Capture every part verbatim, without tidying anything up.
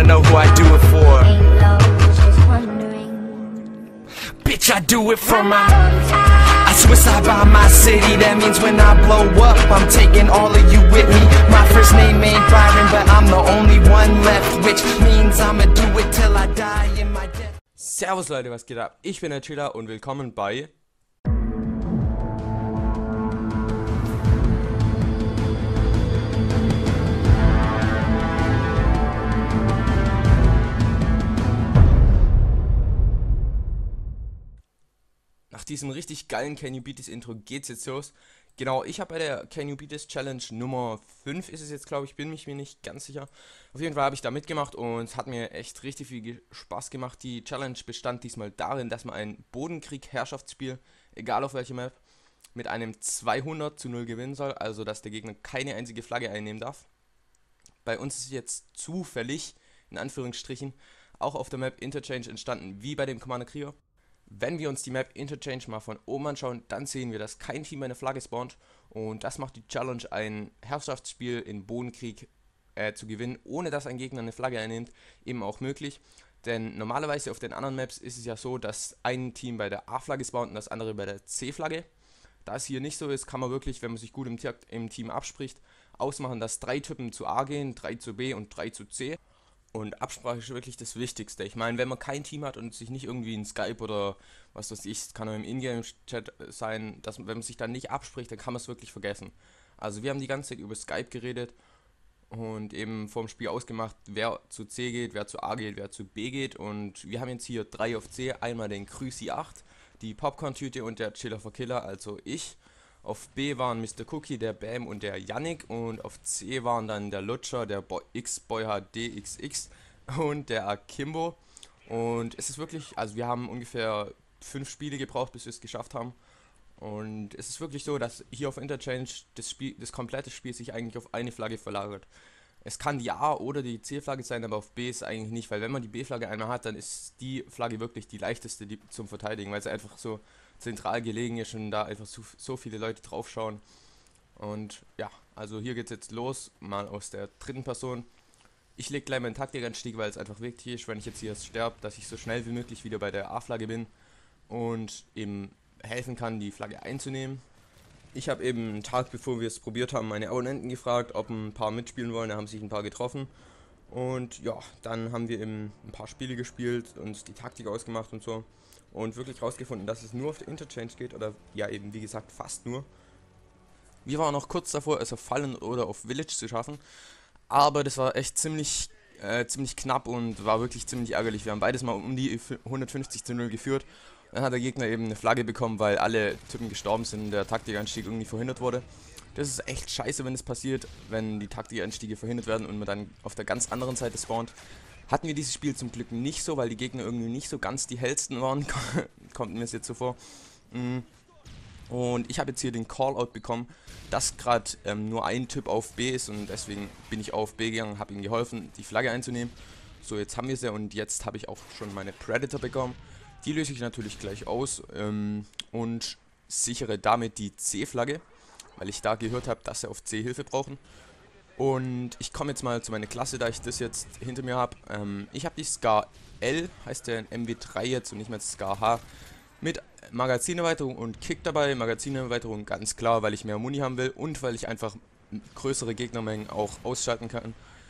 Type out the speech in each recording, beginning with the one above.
know who I do it for. Bitch, I do it for my I suicide by my city, that means when I blow up I'm taking all of you with me. My first name ain't Byron, but I'm the only one left, which means I'ma do it till I die in my death. Servus Leute, was geht ab? Ich bin der Chiller und willkommen bei Nach diesem richtig geilen Can You Beat This Intro geht's jetzt los. Genau, ich habe bei der Can You Beat This Challenge Nummer fünf ist es jetzt, glaube ich, bin mich mir nicht ganz sicher. Auf jeden Fall habe ich da mitgemacht und es hat mir echt richtig viel Spaß gemacht. Die Challenge bestand diesmal darin, dass man ein Bodenkrieg-Herrschaftsspiel, egal auf welcher Map, mit einem zweihundert zu null gewinnen soll, also dass der Gegner keine einzige Flagge einnehmen darf. Bei uns ist jetzt zufällig, in Anführungsstrichen, auch auf der Map Interchange entstanden, wie bei dem Commander Krieger. Wenn wir uns die Map Interchange mal von oben anschauen, dann sehen wir, dass kein Team eine Flagge spawnt. Und das macht die Challenge, ein Herrschaftsspiel in Bodenkrieg äh, zu gewinnen, ohne dass ein Gegner eine Flagge einnimmt, eben auch möglich. Denn normalerweise auf den anderen Maps ist es ja so, dass ein Team bei der A-Flagge spawnt und das andere bei der C-Flagge. Da es hier nicht so ist, kann man wirklich, wenn man sich gut im, im Team abspricht, ausmachen, dass drei Typen zu A gehen, drei zu B und drei zu C. Und Absprache ist wirklich das Wichtigste. Ich meine, wenn man kein Team hat und sich nicht irgendwie in Skype oder was weiß ich, kann auch im Ingame-Chat sein, dass wenn man sich dann nicht abspricht, dann kann man es wirklich vergessen. Also wir haben die ganze Zeit über Skype geredet und eben vorm Spiel ausgemacht, wer zu C geht, wer zu A geht, wer zu B geht. Und wir haben jetzt hier drei auf C, einmal den Krüsi acht, die Popcorn-Tüte und der Chiller for Killer, also ich. Auf B waren Mister Cookie, der Bam und der Yannick und auf C waren dann der Lutscher, der X-Boy H D X X und der Akimbo. Und es ist wirklich, also wir haben ungefähr fünf Spiele gebraucht, bis wir es geschafft haben. Und es ist wirklich so, dass hier auf Interchange das Spiel, das komplette Spiel sich eigentlich auf eine Flagge verlagert. Es kann die A- oder die C-Flagge sein, aber auf B ist eigentlich nicht, weil wenn man die B-Flagge einmal hat, dann ist die Flagge wirklich die leichteste die zum Verteidigen, weil sie einfach so zentral gelegen ist und da einfach so, so viele Leute drauf schauen. Und ja, also hier geht es jetzt los, mal aus der dritten Person. Ich lege gleich meinen Taktikanstieg, weil es einfach wichtig ist, wenn ich jetzt hier sterbe, dass ich so schnell wie möglich wieder bei der A-Flagge bin und eben helfen kann, die Flagge einzunehmen. Ich habe eben einen Tag bevor wir es probiert haben, meine Abonnenten gefragt, ob ein paar mitspielen wollen, da haben sich ein paar getroffen. Und ja, dann haben wir eben ein paar Spiele gespielt, uns die Taktik ausgemacht und so. Und wirklich rausgefunden, dass es nur auf der Interchange geht, oder ja eben wie gesagt fast nur. Wir waren noch kurz davor, es auf Fallen oder auf Village zu schaffen, aber das war echt ziemlich, äh, ziemlich knapp und war wirklich ziemlich ärgerlich. Wir haben beides mal um die hundertfünfzig zu null geführt. Dann hat der Gegner eben eine Flagge bekommen, weil alle Typen gestorben sind und der Taktikanstieg irgendwie verhindert wurde. Das ist echt scheiße, wenn es passiert, wenn die Taktikanstiege verhindert werden und man dann auf der ganz anderen Seite spawnt. Hatten wir dieses Spiel zum Glück nicht so, weil die Gegner irgendwie nicht so ganz die hellsten waren, kommt mir es jetzt so vor. Und ich habe jetzt hier den Callout bekommen, dass gerade ähm, nur ein Typ auf B ist und deswegen bin ich auf B gegangen, habe ihm geholfen, die Flagge einzunehmen. So, jetzt haben wir sie und jetzt habe ich auch schon meine Predator bekommen. Die löse ich natürlich gleich aus ähm, und sichere damit die C-Flagge, weil ich da gehört habe, dass sie auf C Hilfe brauchen. Und ich komme jetzt mal zu meiner Klasse, da ich das jetzt hinter mir habe. Ähm, ich habe die Scar L, heißt der M W drei jetzt und nicht mehr Scar H, mit Magazinerweiterung und Kick dabei. Magazinerweiterung ganz klar, weil ich mehr Muni haben will und weil ich einfach größere Gegnermengen auch ausschalten kann.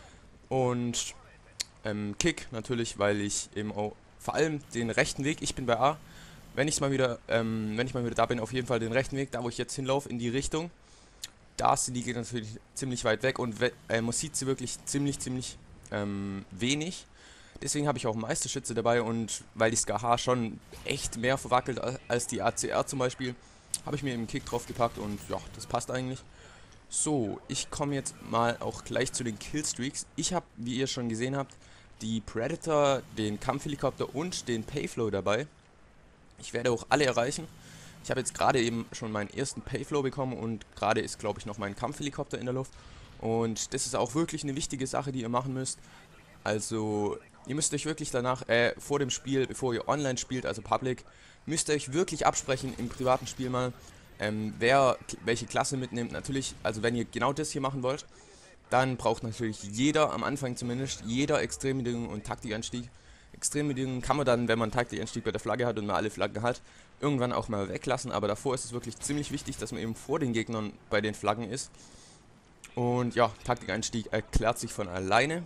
Und ähm, Kick natürlich, weil ich eben auch vor allem den rechten Weg, ich bin bei A, wenn ich mal wieder, ähm, wenn ich mal wieder da bin, auf jeden Fall den rechten Weg, da wo ich jetzt hinlaufe, in die Richtung. Da sind die Gegner natürlich ziemlich weit weg und äh, man sieht sie wirklich ziemlich, ziemlich ähm, wenig. Deswegen habe ich auch einen Meisterschütze dabei und weil die Scar H schon echt mehr verwackelt als die A C R zum Beispiel, habe ich mir eben Kick drauf gepackt und ja, das passt eigentlich. So, ich komme jetzt mal auch gleich zu den Killstreaks. Ich habe, wie ihr schon gesehen habt, die Predator, den Kampfhelikopter und den Payflow dabei. Ich werde auch alle erreichen. Ich habe jetzt gerade eben schon meinen ersten Payflow bekommen und gerade ist, glaube ich, noch mein Kampfhelikopter in der Luft. Und das ist auch wirklich eine wichtige Sache, die ihr machen müsst. Also, ihr müsst euch wirklich danach, äh, vor dem Spiel, bevor ihr online spielt, also Public, müsst ihr euch wirklich absprechen im privaten Spiel mal, ähm, wer welche Klasse mitnimmt. Natürlich, also wenn ihr genau das hier machen wollt, Dann braucht natürlich jeder, am Anfang zumindest, jeder Extrembedingungen und Taktikanstieg. Extrembedingungen kann man dann, wenn man Taktikanstieg bei der Flagge hat und man alle Flaggen hat, irgendwann auch mal weglassen. Aber davor ist es wirklich ziemlich wichtig, dass man eben vor den Gegnern bei den Flaggen ist. Und ja, Taktikanstieg erklärt sich von alleine.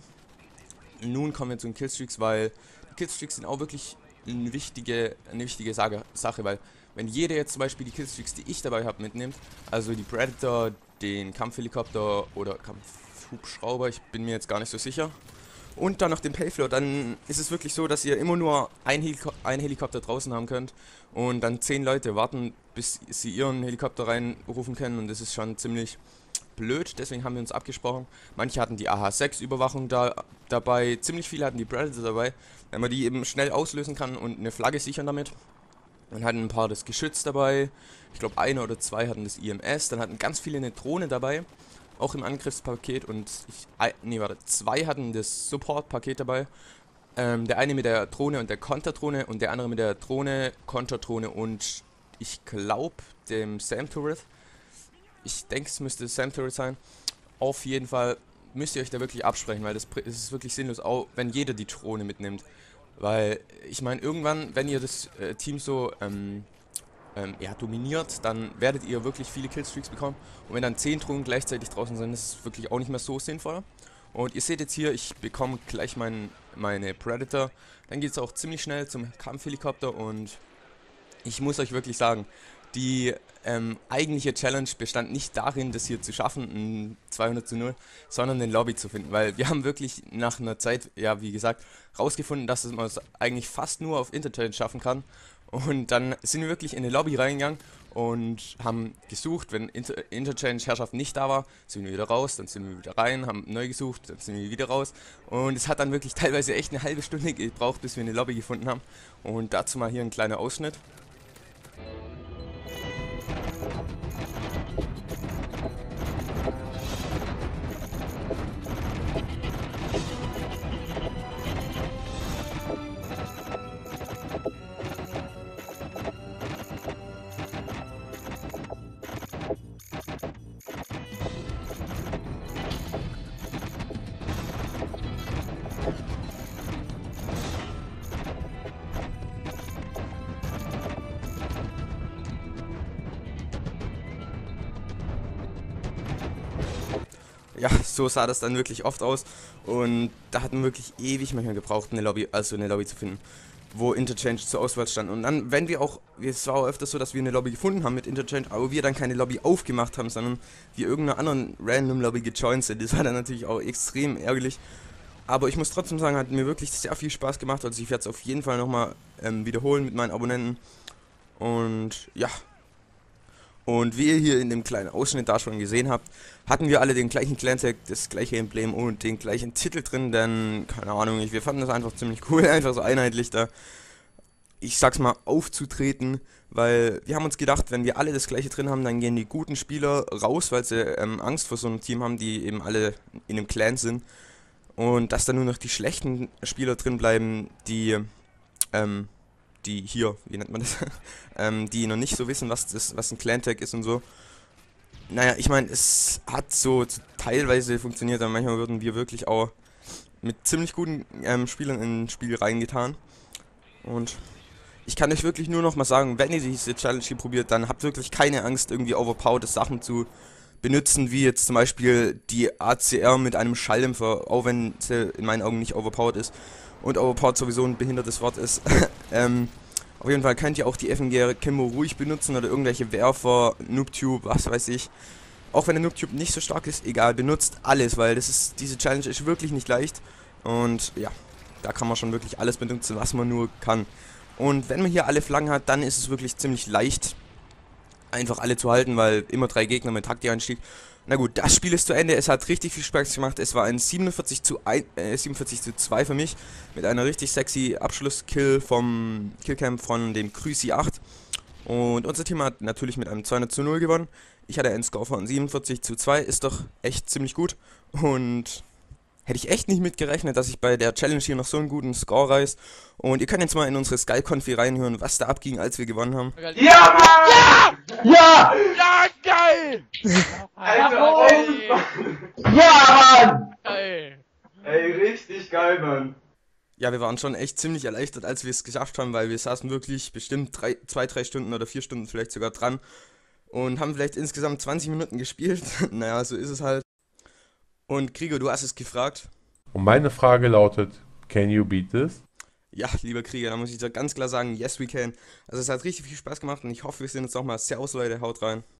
Nun kommen wir zu den Killstreaks, weil die Killstreaks sind auch wirklich eine wichtige, eine wichtige Sache, Sache, weil wenn jeder jetzt zum Beispiel die Killstreaks, die ich dabei habe, mitnimmt, also die Predator, den Kampfhelikopter oder Kampfhubschrauber, ich bin mir jetzt gar nicht so sicher, und dann noch den Payflow, dann ist es wirklich so, dass ihr immer nur ein, Heliko ein Helikopter draußen haben könnt und dann zehn Leute warten, bis sie ihren Helikopter reinrufen können, und das ist schon ziemlich blöd, deswegen haben wir uns abgesprochen. Manche hatten die A H sechs Überwachung da dabei, ziemlich viele hatten die Predator dabei, wenn man die eben schnell auslösen kann und eine Flagge sichern damit. Dann hatten ein paar das Geschütz dabei, ich glaube einer oder zwei hatten das I M S, dann hatten ganz viele eine Drohne dabei, auch im Angriffspaket, und ich, nee, warte, zwei hatten das Support-Paket dabei. Ähm, der eine mit der Drohne und der Konterdrohne und der andere mit der Drohne, Konterdrohne und ich glaube dem Sam Turret. Ich denke, es müsste Sam Turret sein. Auf jeden Fall müsst ihr euch da wirklich absprechen, weil das ist wirklich sinnlos, auch wenn jeder die Drohne mitnimmt. Weil, ich meine, irgendwann, wenn ihr das äh, Team so ähm, ähm, ja, dominiert, dann werdet ihr wirklich viele Killstreaks bekommen. Und wenn dann zehn Drohnen gleichzeitig draußen sind, ist es wirklich auch nicht mehr so sinnvoll. Und ihr seht jetzt hier, ich bekomme gleich mein, meine Predator. Dann geht es auch ziemlich schnell zum Kampfhelikopter, und ich muss euch wirklich sagen, die ähm, eigentliche Challenge bestand nicht darin, das hier zu schaffen, ein zweihundert zu null, sondern den Lobby zu finden, weil wir haben wirklich nach einer Zeit, ja wie gesagt, rausgefunden, dass man es eigentlich fast nur auf Interchange schaffen kann, und dann sind wir wirklich in eine Lobby reingegangen und haben gesucht. Wenn Inter Interchange-Herrschaft nicht da war, sind wir wieder raus, dann sind wir wieder rein, haben neu gesucht, dann sind wir wieder raus, und es hat dann wirklich teilweise echt eine halbe Stunde gebraucht, bis wir eine Lobby gefunden haben. Und dazu mal hier ein kleiner Ausschnitt. Ja, so sah das dann wirklich oft aus, und da hatten wir wirklich ewig manchmal gebraucht, eine Lobby, also eine Lobby zu finden, wo Interchange zur Auswahl stand. Und dann, wenn wir auch, es war auch öfters so, dass wir eine Lobby gefunden haben mit Interchange, aber wir dann keine Lobby aufgemacht haben, sondern wir irgendeiner anderen random Lobby gejoint sind. Das war dann natürlich auch extrem ärgerlich. Aber ich muss trotzdem sagen, hat mir wirklich sehr viel Spaß gemacht. Also ich werde es auf jeden Fall nochmal ähm, wiederholen mit meinen Abonnenten. Und ja. Und wie ihr hier in dem kleinen Ausschnitt da schon gesehen habt, hatten wir alle den gleichen Clan-Tag, das gleiche Emblem und den gleichen Titel drin, denn, keine Ahnung, wir fanden das einfach ziemlich cool, einfach so einheitlich da, ich sag's mal, aufzutreten, weil wir haben uns gedacht, wenn wir alle das gleiche drin haben, dann gehen die guten Spieler raus, weil sie ähm, Angst vor so einem Team haben, die eben alle in einem Clan sind, und dass dann nur noch die schlechten Spieler drin bleiben, die, ähm, die hier, wie nennt man das, ähm, die noch nicht so wissen, was das, was ein Clan-Tag ist und so. Naja, ich meine, es hat so teilweise funktioniert, aber manchmal würden wir wirklich auch mit ziemlich guten ähm, Spielern in ein Spiel reingetan. Und ich kann euch wirklich nur noch mal sagen, wenn ihr diese Challenge hier probiert, dann habt wirklich keine Angst, irgendwie overpowered Sachen zu benutzen, wie jetzt zum Beispiel die A C R mit einem Schalldämpfer, auch wenn sie in meinen Augen nicht overpowered ist. Und overpowered sowieso ein behindertes Wort ist. ähm, auf jeden Fall könnt ihr auch die F M G Kimbo ruhig benutzen oder irgendwelche Werfer, Noobtube, was weiß ich. Auch wenn der Noobtube nicht so stark ist, egal, benutzt alles, weil das ist, diese Challenge ist wirklich nicht leicht. Und ja, da kann man schon wirklich alles benutzen, was man nur kann. Und wenn man hier alle Flaggen hat, dann ist es wirklich ziemlich leicht, einfach alle zu halten, weil immer drei Gegner mit Taktikanstieg. Na gut, das Spiel ist zu Ende, es hat richtig viel Spaß gemacht, es war ein siebenundvierzig zu zwei für mich, mit einer richtig sexy Abschlusskill vom Killcam von dem Krüsi acht. Und unser Team hat natürlich mit einem zweihundert zu null gewonnen. Ich hatte einen Score von siebenundvierzig zu zwei, ist doch echt ziemlich gut. Und Hätte ich echt nicht mitgerechnet, dass ich bei der Challenge hier noch so einen guten Score reiß. Und ihr könnt jetzt mal in unsere Sky-Konfi reinhören, was da abging, als wir gewonnen haben. Ja, Mann! Ja! Ja, geil! Alter, ey! Ja, Mann! Geil! Ey, richtig geil, Mann. Ja, wir waren schon echt ziemlich erleichtert, als wir es geschafft haben, weil wir saßen wirklich bestimmt drei, zwei, drei Stunden oder vier Stunden vielleicht sogar dran. Und haben vielleicht insgesamt zwanzig Minuten gespielt. Naja, so ist es halt. Und Gregor, du hast es gefragt. Und meine Frage lautet, can you beat this? Ja, lieber Krieger, da muss ich dir ganz klar sagen, yes we can. Also es hat richtig viel Spaß gemacht und ich hoffe, wir sehen uns nochmal. Servus Leute, haut rein.